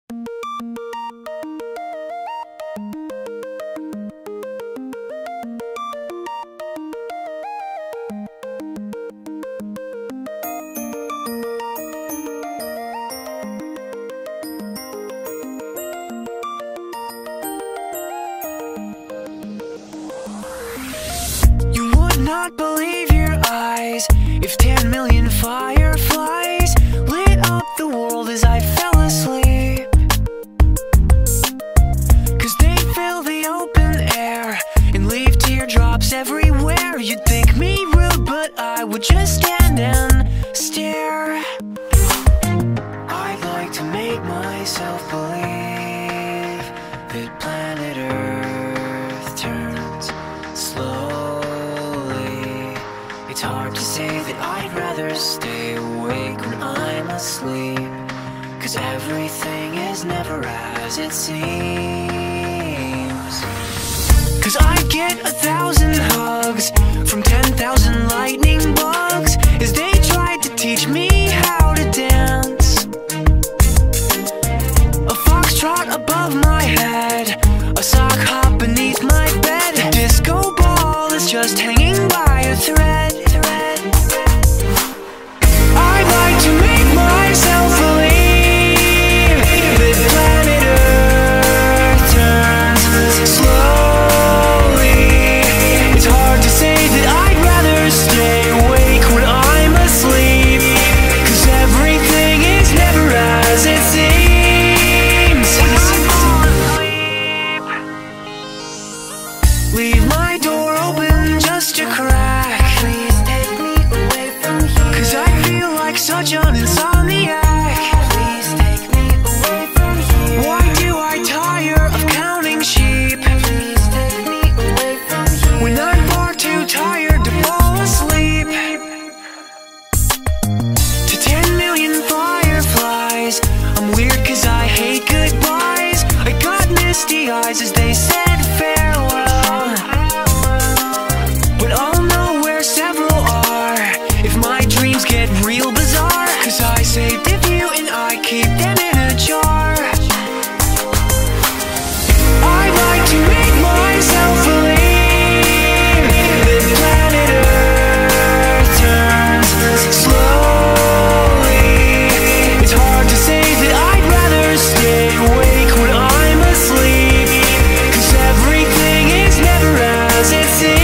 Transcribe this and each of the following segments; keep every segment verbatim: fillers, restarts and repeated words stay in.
Not believe your eyes if ten million fireflies lit up the world as I fell asleep. Cause they fill the open air and leave teardrops everywhere. You'd think me rude, but I would just stand and stare. I'd like to make myself believe that planet Earth turns slow. It's hard to say that I'd rather stay awake when I'm asleep, cause everything is never as it seems. Cause I get a thousand hugs from ten thousand lightning bugs as they tried to teach me how to dance. A foxtrot above my head, a sock hop beneath my bed, a disco ball is just hanging by a thread. Leave my door open just a crack. Please take me away from here, cause I feel like such an insomniac. Please take me away from here. Why do I tire of counting sheep? Please take me away from here, when I'm far too tired to fall asleep. To ten million fireflies, I'm weird cause I hate goodbyes. I got misty eyes as they said farewell. But I'll know where several are if my dreams get real bizarre, cause I saved a few and I keep them in a jar. I'd like to make myself believe that planet Earth turns slowly. It's hard to say that I'd rather stay awake when I'm asleep, cause everything is never as it seems.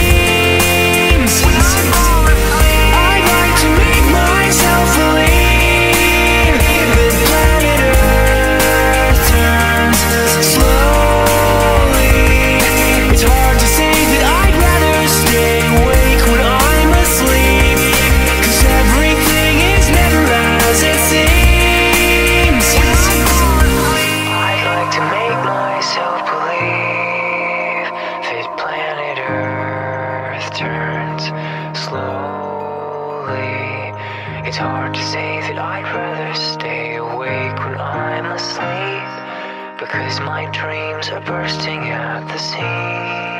It's hard to say that I'd rather stay awake when I'm asleep, because my dreams are bursting at the seams.